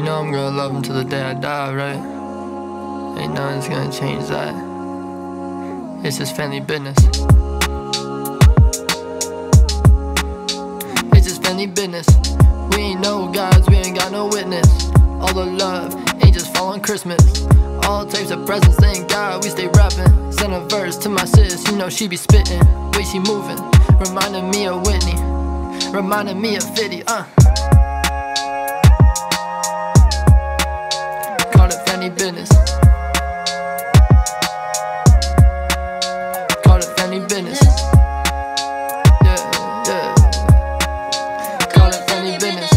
know I'm gonna love him till the day I die, right? Ain't nothing's gonna change that. It's just family business. It's just family business. We ain't no gods, we ain't got no witness. All the love ain't just following Christmas. All types of presents, thank God we stay rapping. Send a verse to my sis, you know she be spitting. Way she moving, reminding me of Whitney, reminding me of 50, Call it family business. Call it family business. Yeah, yeah. Call it family business.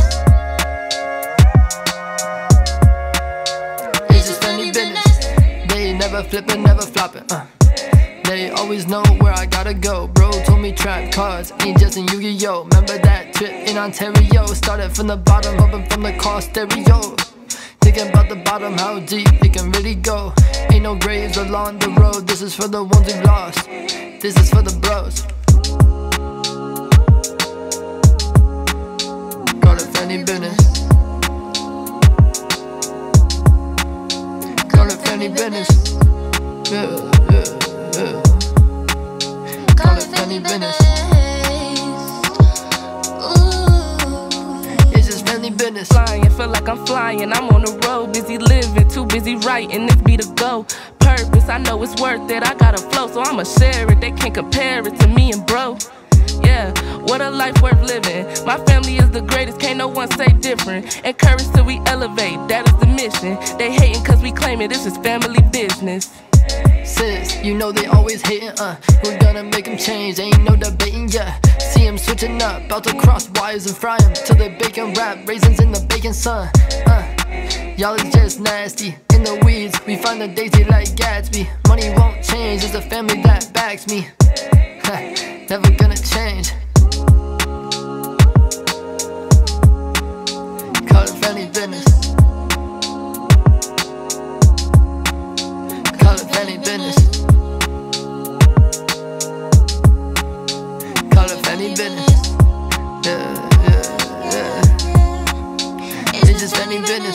It's just family business. They never flipping, never flopping, They always know where I gotta go. Bro told me trap cards ain't just in Yu-Gi-Oh! Remember that trip in Ontario? Started from the bottom, hoping from the car stereo. Thinking about the bottom, how deep it can really go. Ain't no graves along the road. This is for the ones we've lost. This is for the bros. Call it family business. Call it family business. Yeah, yeah, yeah. Call it family business. It's just family business. Flying, feel like I'm flying. I'm on the road, busy living, too busy writing. This be the go. Purpose, I know it's worth it. I gotta flow, so I'ma share it. They can't compare it to me and bro. Yeah, what a life worth living. My family is the greatest, can't no one say different. Encouraged till we elevate, that is the mission. They hating cause we claim it, this is family business. Sis, you know they always hating, we're gonna make them change, ain't no debating, yeah. See them switching up, about to cross wires and fry them till they bacon wrap, raisins in the bacon sun, Y'all is just nasty, in the weeds, we find the daisy like Gatsby. Money won't change, it's the family that backs me, never gonna change. Call it family business. Call it family business. Call it family business. Yeah, yeah, yeah. It's just family business.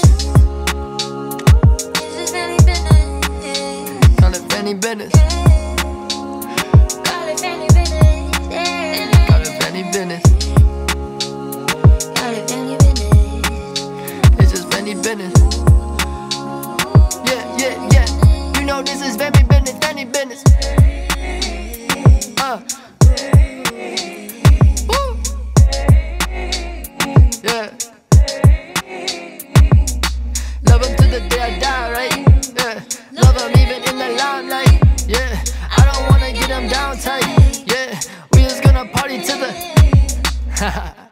Call it family business. Call it family business. Call it family business. Call it family business. It's just family business. Yeah, yeah, yeah. You know this is family business, family business. Woo. Yeah. Love him to the day I die, right? Yeah. Love him even in the limelight. Yeah. I don't wanna get him down tight. Yeah. We just gonna party to the